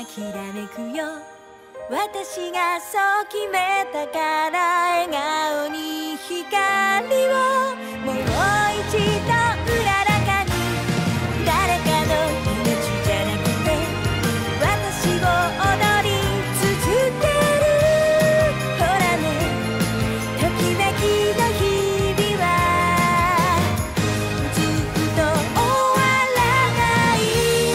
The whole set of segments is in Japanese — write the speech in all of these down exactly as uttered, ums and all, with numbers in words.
きらめくよ。私がそう決めたから笑顔に光をもう一度うららかに。誰かの命じゃなくて私を踊り続ける。ほらね、ときめきの日々はずっと終わらない。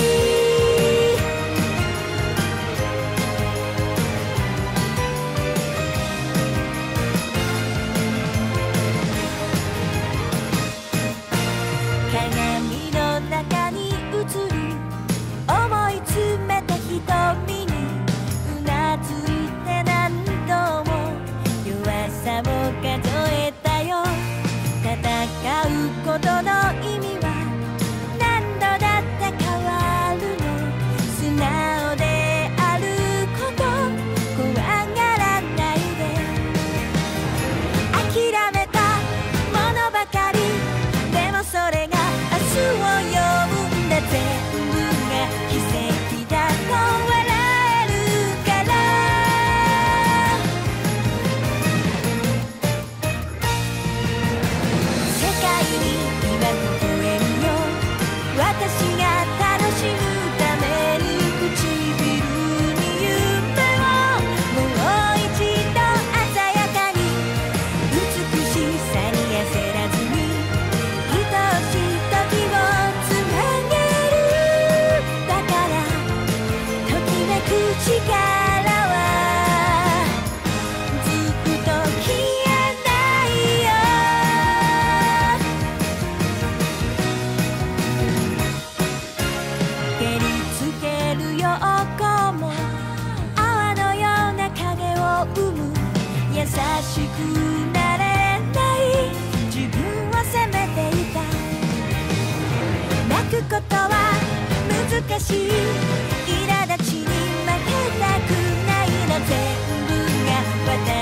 鏡の中に映る思い詰めた瞳にうなずいて何度も弱さも数えたよ。戦うことの意味は何度だって変わるの。素直であること怖がらないで。諦めたものばかりでもそれが明日を呼ぶんだ。全部が奇跡だと笑えるから。世界に今微笑むよ。私が楽しむために唇に夢をもう一度鮮やかに。美しさに焦らずに愛しい時をつなげる。だからときめく力はずっと消えないよ。照りつける陽光も泡のような影を生む。優しくなれない自分を責めていた。泣くことは難しい。苛立ちに負けたくないの。全部が私